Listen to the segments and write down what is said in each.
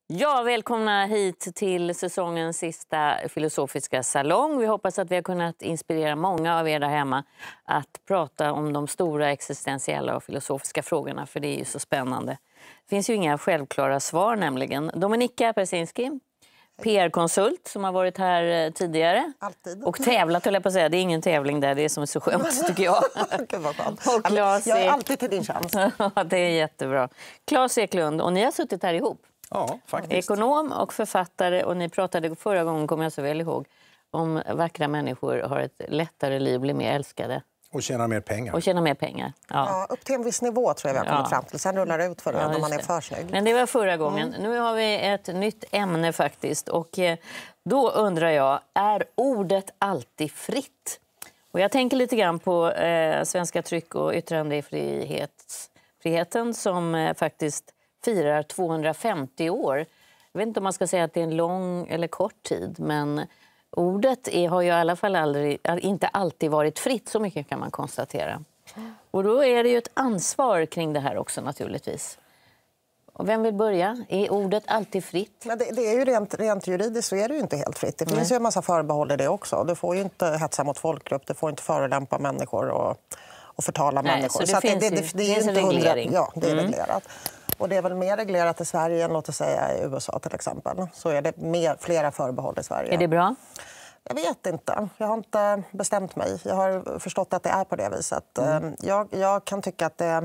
Ja, välkomna hit till säsongens sista filosofiska salong. Vi hoppas att vi har kunnat inspirera många av er där hemma att prata om de stora existentiella och filosofiska frågorna, för det är ju så spännande. Det finns ju inga självklara svar nämligen. Dominika Persinski, PR-konsult som har varit här tidigare. Alltid. Och tävlat, höll jag på att säga. Det är ingen tävling där, det är som är så skönt tycker jag. Gud vad skönt. Och Claes jag är alltid till din tjänst. Ja, det är jättebra. Claes Eklund, och ni har suttit här ihop. Ja, faktiskt. Ekonom och författare, och ni pratade förra gången, kommer jag så väl ihåg, om vackra människor har ett lättare liv, blir mer älskade. Och tjäna mer pengar. Och tjäna mer pengar, ja. Ja, upp till en viss nivå tror jag vi har kommit fram till. Sen rullar det ut för det när man är för snygg. Men det var förra gången. Nu har vi ett nytt ämne faktiskt. Och då undrar jag, är ordet alltid fritt? Och jag tänker lite grann på svenska tryck- och yttrandefriheten som faktiskt firar 250 år. Jag vet inte om man ska säga att det är en lång eller kort tid, men ordet har ju i alla fall inte alltid varit fritt, så mycket kan man konstatera. Och då är det ju ett ansvar kring det här också naturligtvis. Och vem vill börja? Är ordet alltid fritt? Men det är ju rent juridiskt så är det ju inte helt fritt. Det finns ju en massa förbehåll i det också. Du får ju inte hetsa mot folkgrupp, du får inte förolämpa människor och förtala människor. Så det finns det är en inte reglering. Ja, det är reglerat. Och det är väl mer reglerat i Sverige än låt oss säga i USA till exempel. Så är det flera förbehåll i Sverige. Är det bra? Jag vet inte. Jag har inte bestämt mig. Jag har förstått att det är på det viset. Jag kan tycka att det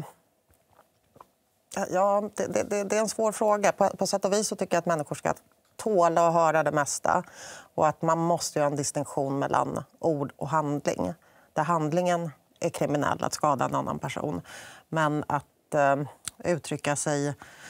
är en svår fråga. På sätt och vis så tycker jag att människor ska tåla och höra det mesta. Och att man måste göra en distinktion mellan ord och handling. Där handlingen är kriminell, att skada en annan person. Men att uttrycka sig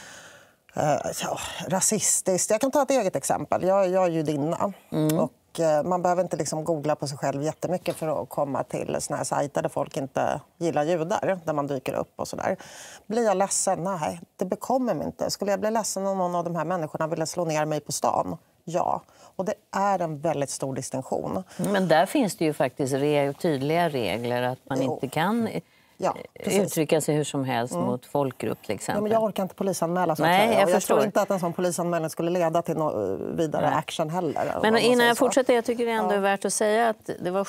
rasistiskt. Jag kan ta ett eget exempel. Jag är judinna. Och man behöver inte liksom googla på sig själv jättemycket för att komma till såna här sajter där folk inte gillar judar, där man dyker upp och sådär. Blir jag ledsen? Nej, det bekommer mig inte. Skulle jag bli ledsen om någon av de här människorna ville slå ner mig på stan? Ja. Och det är en väldigt stor distinktion. Men där finns det ju faktiskt tydliga regler att man inte kan uttrycka sig hur som helst mot folkgrupp till exempel. Ja, men jag orkar inte polisanmäla så att Nej, säga. jag tror inte att en sån polisanmälan skulle leda till någon vidare action heller. Men innan jag fortsätter, jag tycker det ändå är värt att säga att det var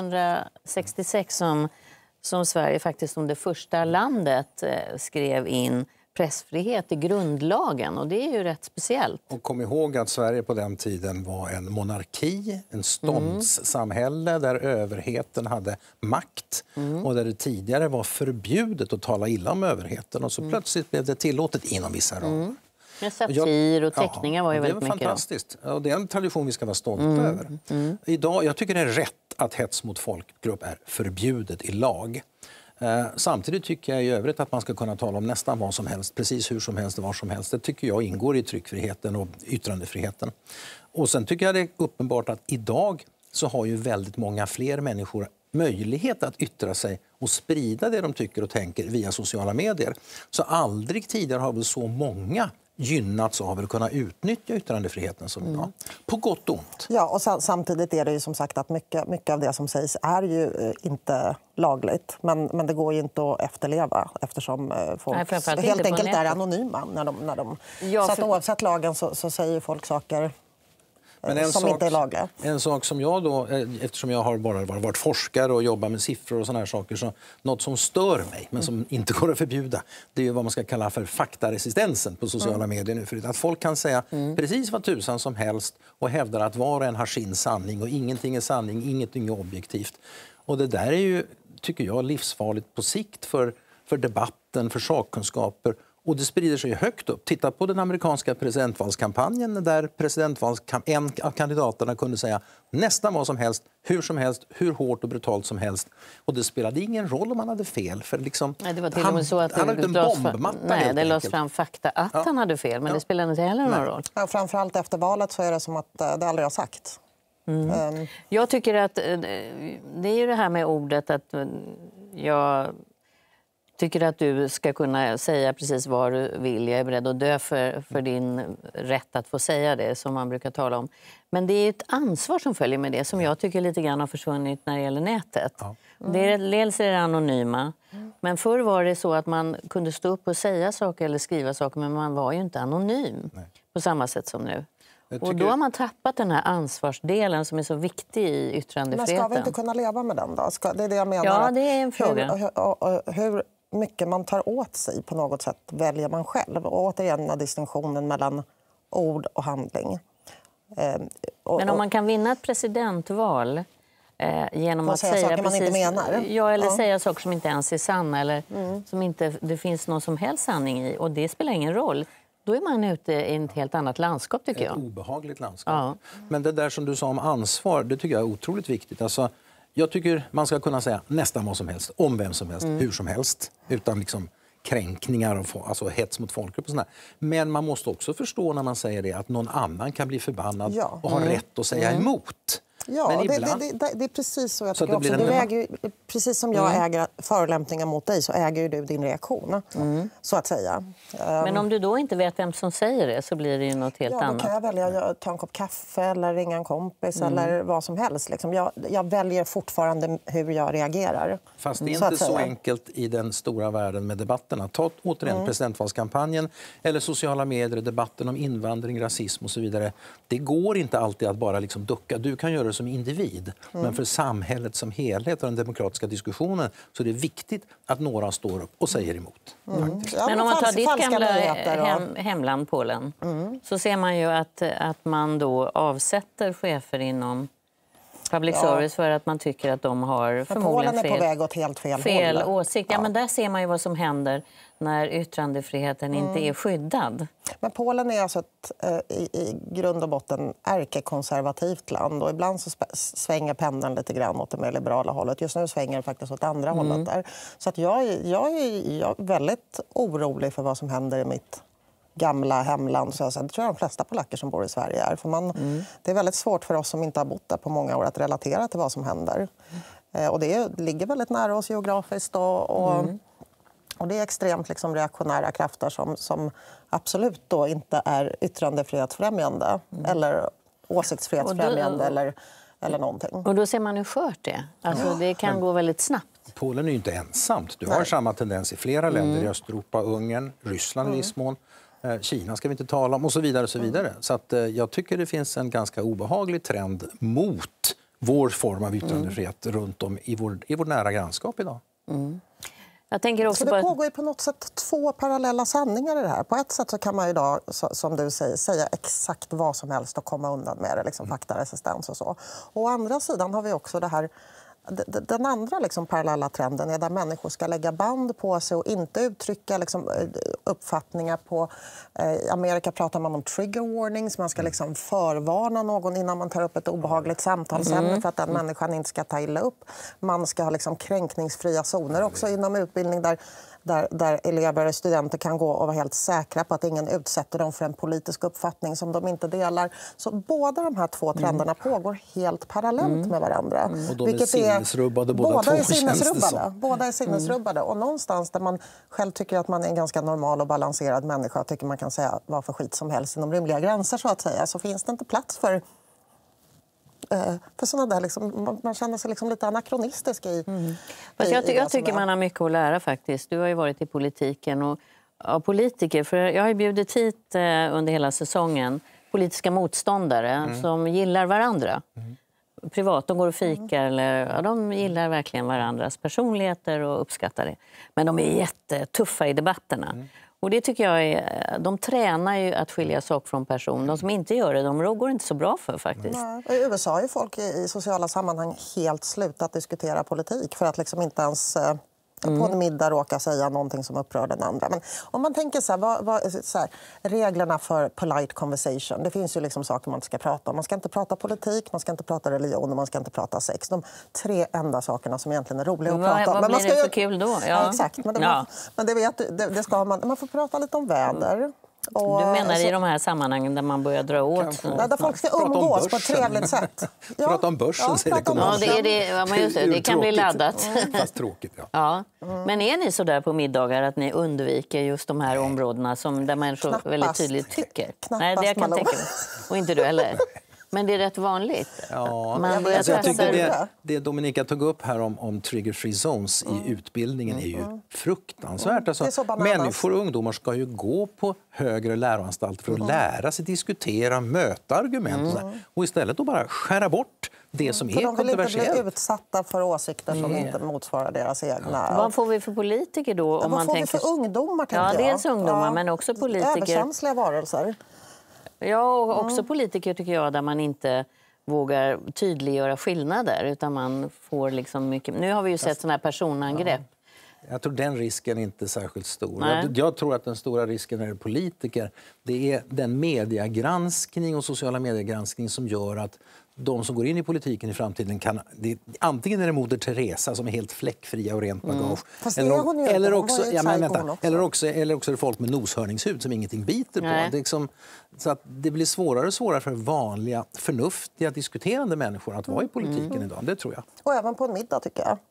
1766 som Sverige faktiskt som det första landet skrev in pressfrihet i grundlagen, och det är ju rätt speciellt. Och kom ihåg att Sverige på den tiden var en monarki, en ståndssamhälle där överheten hade makt och där det tidigare var förbjudet att tala illa om överheten, och så plötsligt blev det tillåtet inom vissa ramar. Satir och teckningar var ju väldigt mycket. Det var fantastiskt. Och det är en tradition vi ska vara stolta över. Idag, jag tycker det är rätt att hets mot folkgrupp är förbjudet i lag. Samtidigt tycker jag i övrigt att man ska kunna tala om nästan vad som helst, precis hur som helst och var som helst. Det tycker jag ingår i tryckfriheten och yttrandefriheten. Och sen tycker jag det är uppenbart att idag så har ju väldigt många fler människor möjlighet att yttra sig och sprida det de tycker och tänker via sociala medier. Så aldrig tidigare har väl så många gynnats av att kunna utnyttja yttrandefriheten som idag. På gott och ont. Ja, och samtidigt är det ju som sagt att mycket av det som sägs är ju inte lagligt. Men det går ju inte att efterleva eftersom folk helt enkelt är anonyma när de så att oavsett lagen så säger folk saker som inte är lagliga. En sak som jag då, eftersom jag har bara varit forskare och jobbar med siffror och såna här saker, så något som stör mig men som inte går att förbjuda, det är vad man ska kalla för faktaresistensen på sociala medier nu. För att folk kan säga precis vad tusan som helst och hävdar att var och en har sin sanning och ingenting är sanning, ingenting är objektivt. Och det där är ju, tycker jag, livsfarligt på sikt för debatten, för sakkunskaper. Och det sprider sig högt upp. Titta på den amerikanska presidentvalskampanjen där en av kandidaterna kunde säga nästan vad som helst, hur hårt och brutalt som helst. Och det spelade ingen roll om han hade fel. För liksom, det var till och med så att han hade en bombmatta. Nej, det lades fram fakta att han hade fel, men det spelade inte heller någon roll. Ja, framförallt efter valet så är det som att det aldrig har sagt. Jag tycker att det är ju det här med ordet att jag tycker att du ska kunna säga precis vad du vill. Jag är beredd att dö för din rätt att få säga det, som man brukar tala om. Men det är ett ansvar som följer med det, som jag tycker lite grann har försvunnit när det gäller nätet. Ja. Dels är det anonyma. Men förr var det så att man kunde stå upp och säga saker eller skriva saker, men man var ju inte anonym. Nej. på samma sätt som nu. Och då har man tappat den här ansvarsdelen som är så viktig i yttrandefriheten. Men ska vi inte kunna leva med den då? Det är det jag menar. Ja, det är en fråga. Hur mycket man tar åt sig på något sätt väljer man själv. Och återigen distinktionen mellan ord och handling. Men om man kan vinna ett presidentval genom att säga saker man inte menar. Ja, eller säga saker som inte ens är sanna eller som inte det finns någon som helst sanning i, och det spelar ingen roll. Då är man ute i ett helt annat landskap, tycker jag. Ett obehagligt landskap. Ja. Men det där som du sa om ansvar, det tycker jag är otroligt viktigt. Alltså, jag tycker man ska kunna säga nästan vad som helst, om vem som helst, hur som helst. Utan liksom kränkningar och alltså hets mot folkgrupp och sådär. Men man måste också förstå när man säger det att någon annan kan bli förbannad och ha rätt att säga emot. Ja, men ibland... det är precis så jag tycker också. Du äger ju, precis som jag äger förolämpningar mot dig så äger ju du din reaktion, så att säga. Men om du då inte vet vem som säger det så blir det ju något helt annat. Ja, då kan jag välja att ta en kopp kaffe eller ringa en kompis eller vad som helst. Liksom. Jag väljer fortfarande hur jag reagerar. Fast det är inte så enkelt i den stora världen med debatterna. Ta återigen presidentvalskampanjen eller sociala medier, debatten om invandring, rasism och så vidare. Det går inte alltid att bara liksom ducka. Du kan göra som individ, men för samhället som helhet och den demokratiska diskussionen så är det viktigt att några står upp och säger emot. Ja, men om man tar ditt gamla hemland Polen så ser man ju att man då avsätter chefer inom public service för att man tycker att de har förmodligen Polen är på väg åt helt fel åsikt. Ja, men där ser man ju vad som händer när yttrandefriheten inte är skyddad. Men Polen är alltså i grund och botten ärkekonservativt land och ibland så svänger pendeln lite grann åt det mer liberala hållet. Just nu svänger det faktiskt åt andra hållet där. Så att jag är väldigt orolig för vad som händer i mitt gamla hemland. Så det tror jag de flesta polacker som bor i Sverige är. För det är väldigt svårt för oss som inte har bott där på många år att relatera till vad som händer. Och det ligger väldigt nära oss geografiskt och det är extremt liksom reaktionära krafter som absolut då inte är yttrandefrihetsfrämjande eller åsiktsfrihetsfrämjande eller någonting. Och då ser man hur skört det är. Alltså, det kan gå väldigt snabbt. Polen är ju inte ensamt. Du har samma tendens i flera länder i Östeuropa, Ungern, Ryssland i viss mån. Kina ska vi inte tala om och så vidare. Och så vidare. Så att, jag tycker det finns en ganska obehaglig trend mot vår form av yttrandefrihet runt om i vår nära grannskap idag. Jag tänker också så det pågår ju på något sätt två parallella sanningar i det här. På ett sätt så kan man idag, som du säga exakt vad som helst och komma undan med det, liksom faktaresistens och så. Och å andra sidan har vi också det här, den andra liksom parallella trenden är där människor ska lägga band på sig och inte uttrycka liksom uppfattningar på... I Amerika pratar man om trigger warnings. Man ska liksom förvarna någon innan man tar upp ett obehagligt samtalsämne för att den människan inte ska ta illa upp. Man ska ha liksom kränkningsfria zoner också inom utbildning där elever och studenter kan gå och vara helt säkra på att ingen utsätter dem för en politisk uppfattning som de inte delar. Så båda de här två trenderna pågår helt parallellt med varandra. Och de är sinnesrubbade båda är sinnesrubbade. Båda är sinnesrubbade. Och någonstans där man själv tycker att man är en ganska normal och balanserad människa och tycker man kan säga vad för skit som helst inom rimliga gränser så att säga, så finns det inte plats för sådana där liksom, man känner sig liksom lite anakronistisk i... Jag tycker man har mycket att lära faktiskt. Du har ju varit i politiken och politiker, för jag har ju bjudit hit under hela säsongen politiska motståndare som gillar varandra. Privat, de går och fikar eller de gillar verkligen varandras personligheter och uppskattar det. Men de är jättetuffa i debatterna. Och det tycker jag de tränar ju att skilja sak från person. De som inte gör det, de går inte så bra för faktiskt. Nej. I USA är folk i sociala sammanhang helt slutat diskutera politik för att liksom inte ens på en middag råka säga någonting som upprör den andra. Men om man tänker så här, reglerna för polite conversation, det finns ju liksom saker man inte ska prata om. Man ska inte prata politik, man ska inte prata religion och man ska inte prata sex. De 3 enda sakerna som egentligen är roliga att prata om. Vad blir det för kul då? Ja, exakt. Men det ska man får prata lite om väder. Och du menar i de här sammanhangen där man börjar dra åt? Där folk ska umgås på ett trevligt sätt. Prata om börsen, säger ekonomer. Det kan bli laddat. Fast tråkigt, Men är ni så där på middagar att ni undviker just de här områdena som där människor väldigt tydligt tycker? Nej, det jag kan tänka mig. Och inte du heller? Men det är rätt vanligt. Ja, Man jag tycker det Dominika tog upp här om trigger-free zones i utbildningen är ju fruktansvärt. Alltså, människor och ungdomar ska ju gå på högre läroanstalter för att lära sig diskutera, möta argument och istället då bara skära bort det som är kontroversiellt. De vill inte bli utsatta för åsikter som inte motsvarar deras egna. Vad får vi för politiker då? Om vad får tänker... vi för ungdomar? Ja, dels ungdomar men också politiker. Överkänsliga varelser. Ja, och också politiker tycker jag där man inte vågar tydliggöra skillnader utan man får liksom mycket... Nu har vi ju sett sådana här personangrepp. Jag tror den risken är inte särskilt stor. Jag tror att den stora risken när det är politiker, det är den mediegranskning och sociala mediegranskning som gör att de som går in i politiken i framtiden kan... antingen är det Moder Teresa som är helt fläckfria och rent bagage. Eller också är det folk med noshörningshud som ingenting biter på. Det liksom, så att det blir svårare och svårare för vanliga, förnuftiga, diskuterande människor att vara i politiken idag. Det tror jag. Och även på en middag tycker jag.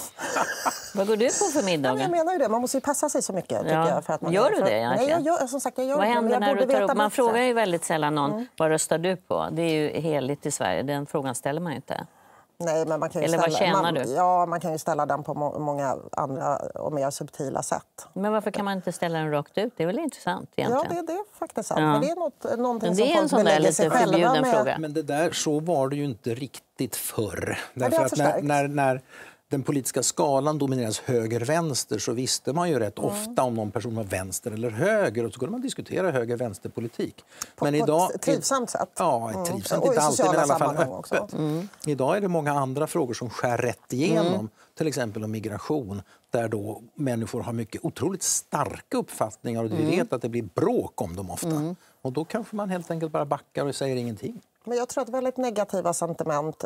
Vad går du på för middag? Jag menar ju det. Man måste ju passa sig så mycket. Tycker jag, för att man gör du det? Nej, jag gör, som sagt, jag gör vad händer när du tar upp? Man frågar ju väldigt sällan någon, vad röstar du på? Det är ju heligt i Sverige. Den frågan ställer man ju inte. Nej, men man kan ju eller vad tjänar du? Ja, man kan ju ställa den på många andra och mer subtila sätt. Men varför kan man inte ställa den rakt ut? Det är väl intressant egentligen? Ja, det är faktiskt sant. Men det är någonting det är som folk belägger sig själva med. Fråga. Men det där, så var det ju inte riktigt förr. Därför att när den politiska skalan domineras höger-vänster så visste man ju rätt ofta om någon person var vänster eller höger och så kunde man diskutera höger-vänsterpolitik. Men idag ett trivsamt sätt. Ja, ett trivsamt, inte alltid men i alla fall öppet. Idag är det många andra frågor som skär rätt igenom, till exempel om migration, där då människor har mycket otroligt starka uppfattningar och vi vet att det blir bråk om dem ofta. Och då kanske man helt enkelt bara backar och säger ingenting. Men jag tror att väldigt negativa sentiment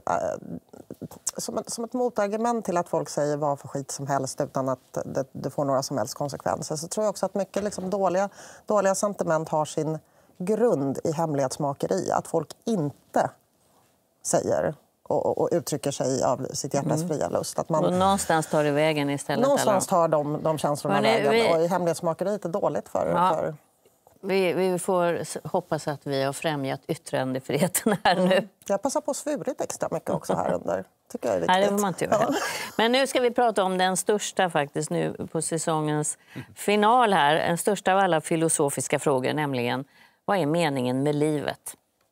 som ett motargument till att folk säger vad för skit som helst utan att det får några som helst konsekvenser, så tror jag också att mycket liksom dåliga sentiment har sin grund i hemlighetsmakeri. Att folk inte säger och uttrycker sig av sitt hjärtas fria lust. Att man, och någonstans tar det vägen istället? Någonstans tar de känslorna vägen. Och i hemlighetsmakeriet är dåligt för... Vi får hoppas att vi har främjat yttrandefriheten här nu. Jag passar på att svurit extra mycket också här under. Tycker jag är viktigt. Nej, det får man inte göra. Men nu ska vi prata om den största faktiskt nu på säsongens final här. Den största av alla filosofiska frågor, nämligen vad är meningen med livet?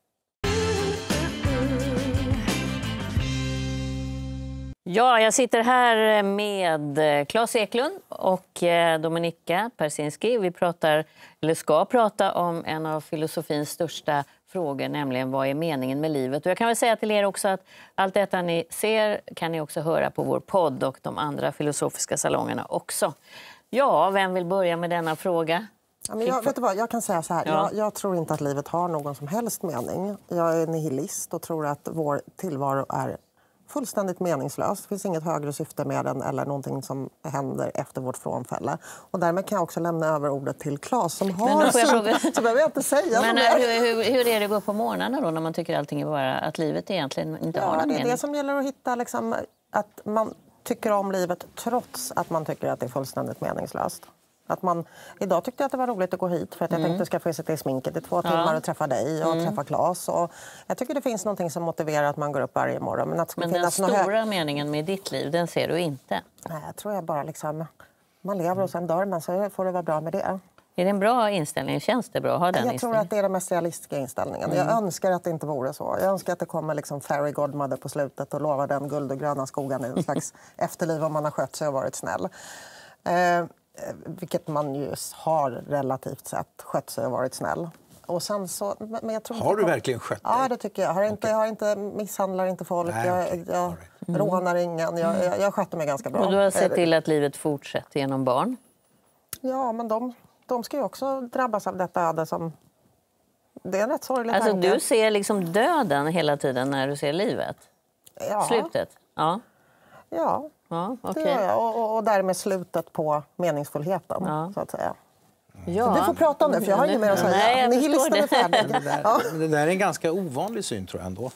Ja, jag sitter här med Claes Eklund och Dominika Persinski. Vi ska prata om en av filosofins största frågor, nämligen vad är meningen med livet. Och jag kan väl säga till er också att allt detta ni ser kan ni också höra på vår podd och de andra filosofiska salongerna också. Ja, vem vill börja med denna fråga? Ja, men vet du vad, jag kan säga så här. Ja. Jag tror inte att livet har någon som helst mening. Jag är nihilist och tror att vår tillvaro är fullständigt meningslös. Det finns inget högre syfte med den eller någonting som händer efter vårt frånfälle. Och därmed kan jag också lämna över ordet till Claes som har så behöver jag inte säga. Men hur är det att gå på morgnarna då när man tycker allting är bara att livet egentligen inte har någon mening? Det är det som gäller att hitta liksom, att man tycker om livet trots att man tycker att det är fullständigt meningslöst. Att idag tyckte jag att det var roligt att gå hit för att jag tänkte att jag ska få sitta i sminket i 2 timmar och träffa dig och träffa Claes. Och jag tycker det finns någonting som motiverar att man går upp varje morgon. Men den stora meningen med ditt liv, den ser du inte? Nej, jag tror jag bara liksom, man lever och sen dör man, så får det vara bra med det. Är det en bra inställning? Känns det bra att ha den Jag tror att det är den mest realistiska inställningen. Jag önskar att det inte vore så. Jag önskar att det kommer liksom fairy godmother på slutet och lovar den guld och gröna skogen i en slags efterliv om man har skött sig och varit snäll. Vilket man ju har relativt sett skött sig och varit snäll. Och sen så, men jag tror har du verkligen skött dig? Ja, det tycker jag. Jag har inte misshandlar inte folk. Nej, jag rånar ingen. Jag sköter mig ganska bra. Och du har sett till att livet fortsätter genom barn? Ja, men de ska ju också drabbas av detta öde som... Det är en rätt sorglig tanke. Alltså du ser liksom döden hela tiden när du ser livet? Ja. Slutet? Ja. Ja. Ja, okay. Det gör jag. Och därmed slutet på meningsfullheten, så att säga. Ja. Du får prata om det, för jag har inget mer att säga. Nej, Nihilisten är färdig. Det där är en ganska ovanlig syn, tror jag ändå.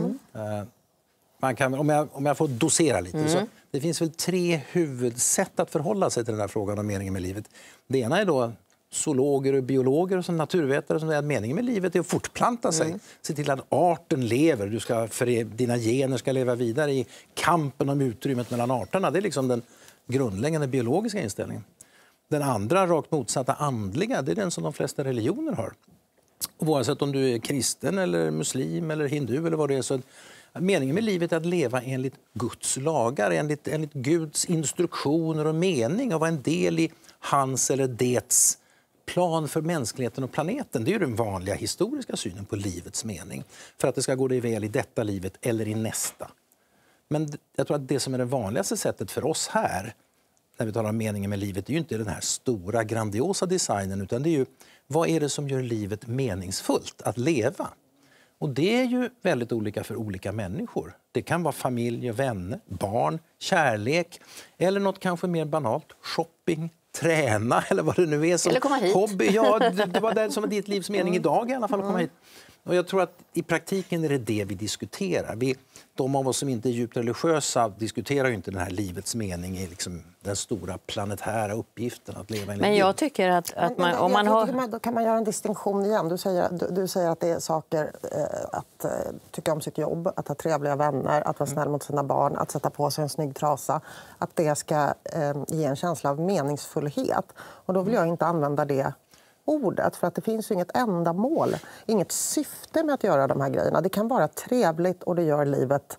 Man kan, om jag får dosera lite, så det finns väl 3 huvudsätt att förhålla sig till den här frågan om meningen med livet. Det ena är då zoologer och biologer och naturvetare som säger att meningen med livet är att fortplanta sig. Se till att arten lever. Dina gener ska leva vidare i kampen om utrymmet mellan arterna. Det är liksom den grundläggande biologiska inställningen. Den andra, rakt motsatta, andliga, det är den som de flesta religioner har. Oavsett om du är kristen eller muslim eller hindu eller vad det är, så meningen med livet är att leva enligt Guds lagar, enligt Guds instruktioner och mening och vara en del i hans eller dets plan för mänskligheten och planeten. Det är ju den vanliga historiska synen på livets mening. För att det ska gå dig väl i detta livet eller i nästa. Men jag tror att det som är det vanligaste sättet för oss här, när vi talar om meningen med livet, är ju inte den här stora, grandiosa designen, utan det är ju vad är det som gör livet meningsfullt att leva? Och det är ju väldigt olika för olika människor. Det kan vara familj och vänner, barn, kärlek eller något kanske mer banalt, shopping, träna eller vad det nu är som eller komma hit. Hobby. Ja, det var det som var ditt livs mening idag i alla fall, att komma hit. Och jag tror att i praktiken är det vi diskuterar. De av oss som inte är djupt religiösa diskuterar ju inte den här livets mening i liksom den stora planetära uppgiften att leva. Men jag tycker att man, om man har... Då kan man göra en distinktion igen. Du säger att det är saker att tycka om sitt jobb, att ha trevliga vänner, att vara snäll mot sina barn, att sätta på sig en snygg trasa. Att det ska ge en känsla av meningsfullhet. Och då vill jag inte använda det ordet, för att det finns ju inget ändamål, inget syfte med att göra de här grejerna. Det kan vara trevligt och det gör livet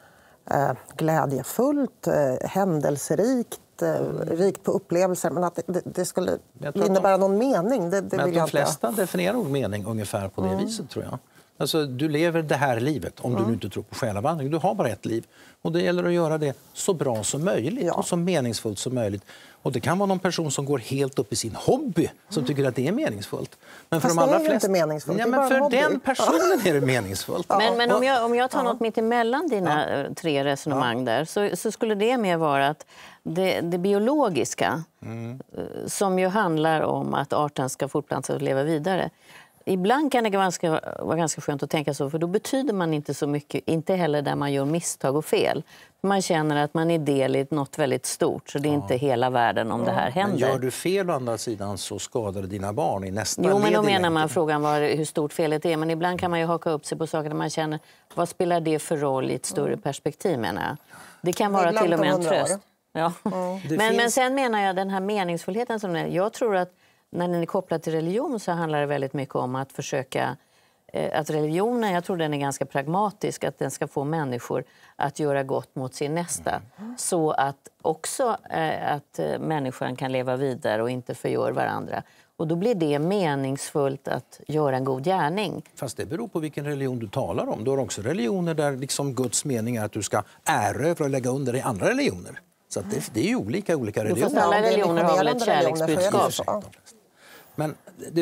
glädjefullt, händelserikt, rikt på upplevelser, men att det skulle innebära någon mening, det vill jag inte. De flesta definierar nog mening ungefär på det viset, tror jag. Alltså, du lever det här livet, om du nu inte tror på själavandring. Du har bara ett liv. Och det gäller att göra det så bra som möjligt och så meningsfullt som möjligt. Och det kan vara någon person som går helt upp i sin hobby som tycker att det är meningsfullt. Men för fast de allra det är ju inte meningsfullt. Ja, men för den personen är det meningsfullt. Men om jag tar något mitt emellan dina tre resonemang där, så skulle det mer vara att det biologiska, som ju handlar om att arten ska fortplanta sig och leva vidare. Ibland kan det vara ganska skönt att tänka så, för då betyder man inte så mycket, inte heller där man gör misstag och fel. Man känner att man är del i något väldigt stort, så det är inte hela världen om det här händer. Men gör du fel å andra sidan så skadar dina barn i nästa led. Jo, men då menar man frågan hur stort felet är. Men ibland kan man ju haka upp sig på saker där man känner, vad spelar det för roll i ett större perspektiv, menar jag. Det kan vara till och med en tröst. Ja. Men sen menar jag den här meningsfullheten som jag tror att när den är kopplad till religion så handlar det väldigt mycket om att försöka att religionen, jag tror den är ganska pragmatisk, att den ska få människor att göra gott mot sin nästa. Så att också att människan kan leva vidare och inte förgör varandra. Och då blir det meningsfullt att göra en god gärning. Fast det beror på vilken religion du talar om. Du har också religioner där liksom Guds mening är att du ska erövra och lägga under i andra religioner. Så att det är ju olika religioner. Fast alla religioner har väl ett kärleksbudskap. Men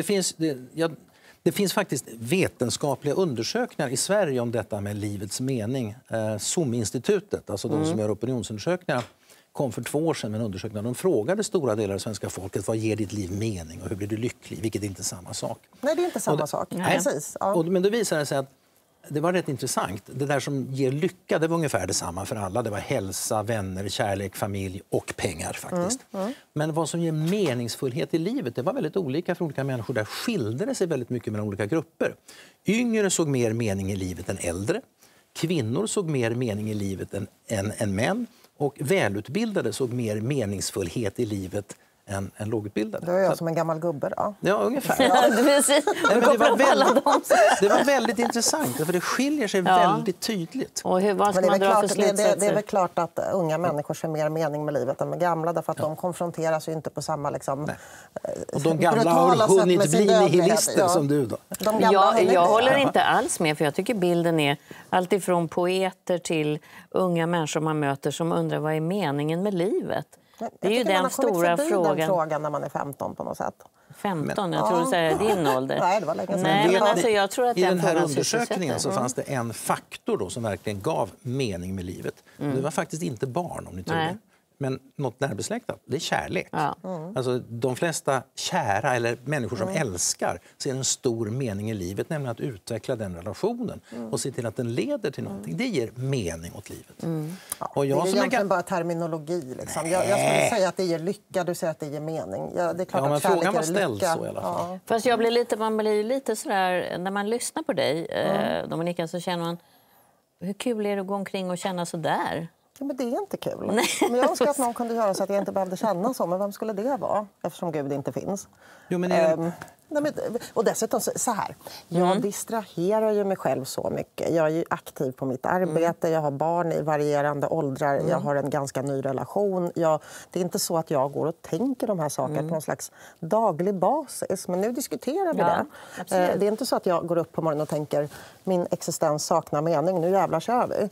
det finns faktiskt vetenskapliga undersökningar i Sverige om detta med livets mening. SOM-institutet, alltså de som gör opinionsundersökningar, kom för 2 år sedan med en undersökning. De frågade stora delar av svenska folket vad ger ditt liv mening och hur blir du lycklig, vilket är inte samma sak. Nej, det är inte samma sak. Precis. Ja. Men då visade det sig att det var rätt intressant. Det där som ger lycka, det var ungefär detsamma för alla. Det var hälsa, vänner, kärlek, familj och pengar faktiskt. Men vad som ger meningsfullhet i livet, det var väldigt olika för olika människor. Där skilde det sig väldigt mycket mellan olika grupper. Yngre såg mer mening i livet än äldre. Kvinnor såg mer mening i livet än män. Och välutbildade såg mer meningsfullhet i livet än lågutbildade. Då är jag som en gammal gubbe då. Ja, ungefär. Det var väldigt intressant, för det skiljer sig väldigt tydligt. Och vad ska man dra för slutsatser? Det är väl klart att unga människor ser mer mening med livet än med gamla, därför att de konfronteras ju inte på samma liksom, och de gamla har hunnit bli nihilister som du då. Jag håller inte alls med, för jag tycker bilden är allt ifrån poeter till unga människor man möter som undrar vad är meningen med livet. Det är ju den stora frågan när man är 15 på något sätt. 15? Jag tror du säger din ålder. Nej, det var länge sedan. Nej, men alltså, jag tror att i den här undersökningen så fanns det en faktor då som verkligen gav mening med livet. Det var faktiskt inte barn, om ni tror det. Men något närbesläktat, det är kärlek. Ja. Alltså, de flesta kära eller människor som älskar ser en stor mening i livet, nämligen att utveckla den relationen och se till att den leder till någonting. Det ger mening åt livet. Och Det är som egentligen bara terminologi. Liksom. Jag skulle säga att det ger lycka, du säger att det ger mening. Ja, det är klart men att kärlek frågan var är ställd lycka. så i alla fall. Ja. Fast man blir lite sådär, när man lyssnar på dig, Dominika, så känner man, hur kul är det att gå omkring och känna så där? Ja, men det är inte kul. Men jag önskar att någon kunde göra så att jag inte behövde känna så. Men vem skulle det vara? Eftersom Gud inte finns. Jo, men och dessutom så här. Jag distraherar ju mig själv så mycket. Jag är ju aktiv på mitt arbete. Jag har barn i varierande åldrar. Jag har en ganska ny relation. Det är inte så att jag går och tänker de här sakerna på någon slags daglig basis. Men nu diskuterar vi det. Det är inte så att jag går upp på morgonen och tänker min existens saknar mening. Nu jävlar kör vi.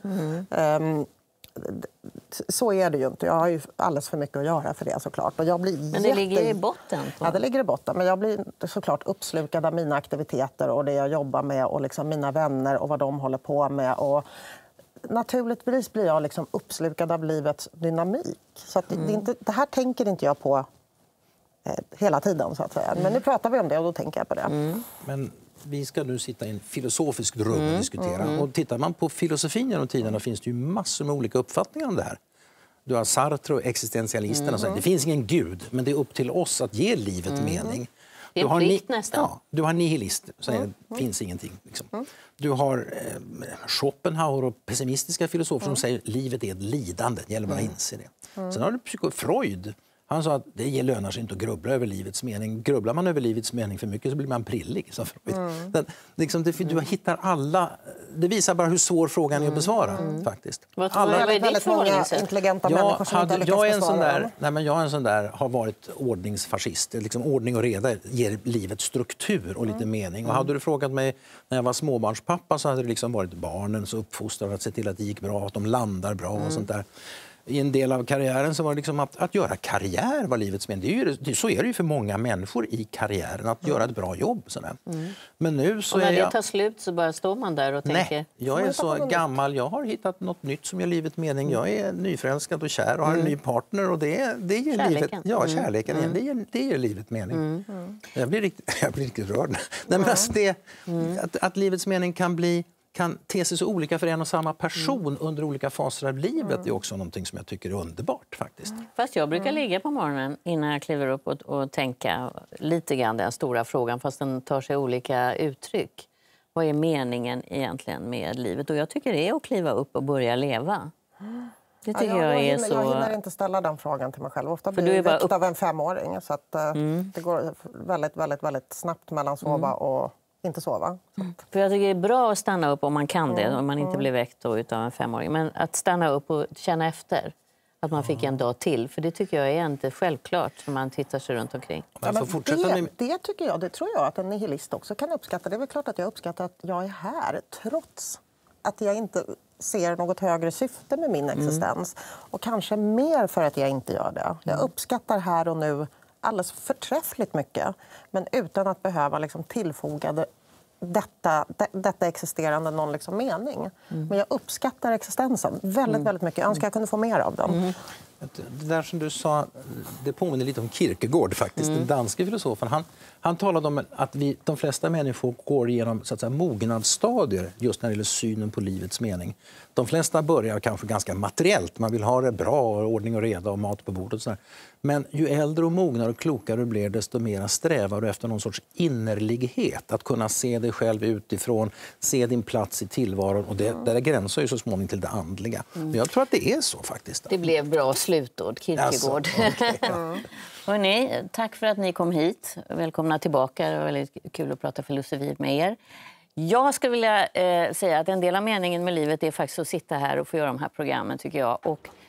Så är det ju inte. Jag har ju alldeles för mycket att göra för det såklart. Och jag blir Men det ligger i botten? Ja, det ligger i botten. Men jag blir såklart uppslukad av mina aktiviteter och det jag jobbar med och liksom mina vänner och vad de håller på med. Och naturligtvis blir jag liksom uppslukad av livets dynamik. Så att det här tänker inte jag på hela tiden, så att säga. Men nu pratar vi om det och då tänker jag på det. Men vi ska nu sitta i en filosofisk rum och diskutera. Och tittar man på filosofin genom tiderna finns det ju massor med olika uppfattningar om det här. Du har Sartre och existentialisterna och säger det finns ingen gud, men det är upp till oss att ge livet mening. Det är plikt nästan. Ja, du har nihilister som säger det finns ingenting. Liksom. Du har Schopenhauer och pessimistiska filosofer som säger livet är ett lidande, det gäller bara att inse det. Sen har du Freud. Han sa att det lönar sig inte att grubbla över livets mening. Grubblar man över livets mening för mycket så blir man prillig. Så du hittar alla. Det visar bara hur svår frågan är att besvara. Faktiskt. Vad är ditt förhållningssätt? Intelligenta människor som inte lyckas besvara dem. Jag är en sån där, har varit ordningsfascist. Liksom, ordning och reda ger livet struktur och lite mening. Och hade du frågat mig när jag var småbarnspappa så hade det liksom varit barnens uppfostran att se till att det gick bra, att de landar bra och sånt där. I en del av karriären så var det liksom att göra karriär var livets mening. Så är det ju för många människor i karriären, att göra ett bra jobb. Men nu så och när det tar slut så bara står man där och tänker... Nej, jag är så gammal. Jag har hittat något nytt som ger livet mening. Jag är nyförälskad och kär och har en ny partner. Och det ger kärleken. Livet, kärleken igen. Det ger livet mening. Jag blir riktigt rörd. Nej, men alltså att livets mening kan te sig så olika för en och samma person under olika faser av livet är också någonting som jag tycker är underbart faktiskt. Fast jag brukar ligga på morgonen innan jag kliver upp och tänka lite grann den stora frågan, fast den tar sig olika uttryck. Vad är meningen egentligen med livet? Och jag tycker det är att kliva upp och börja leva. Det tycker jag är så... Jag hinner inte ställa den frågan till mig själv. Ofta blir jag väckt av en 5-åring. Så att, det går väldigt, väldigt, väldigt snabbt mellan sova och inte sova. För jag tycker det är bra att stanna upp om man kan det, om man inte blir väckt utav en 5-åring. Men att stanna upp och känna efter att man fick en dag till. För det tycker jag är inte självklart när man tittar sig runt omkring. Det tror jag att en nihilist också kan uppskatta. Det är väl klart att jag uppskattar att jag är här trots att jag inte ser något högre syfte med min existens. Och kanske mer för att jag inte gör det. Jag uppskattar här och nu alldeles förträffligt mycket, men utan att behöva liksom tillfoga detta existerande någon liksom mening. Men jag uppskattar existensen väldigt, väldigt mycket. Jag önskar jag kunde få mer av den. Det där som du sa, det påminner lite om Kierkegaard faktiskt, den danske filosofen. Han talade om att de flesta människor går igenom så att säga, mognadsstadier just när det gäller synen på livets mening. De flesta börjar kanske ganska materiellt. Man vill ha det bra, ordning och reda och mat på bordet och sådär. Men ju äldre och mognare och klokare du blir, desto mer strävar du efter någon sorts innerlighet. Att kunna se dig själv utifrån, se din plats i tillvaron. Och det där gränsar ju så småningom till det andliga. Men jag tror att det är så faktiskt. Det blev bra slutord, Kierkegaard. Alltså, okay. Hörrni, tack för att ni kom hit. Välkomna tillbaka. Det var väldigt kul att prata filosofi med er. Jag skulle vilja säga att en del av meningen med livet är faktiskt att sitta här och få göra de här programmen, tycker jag. Och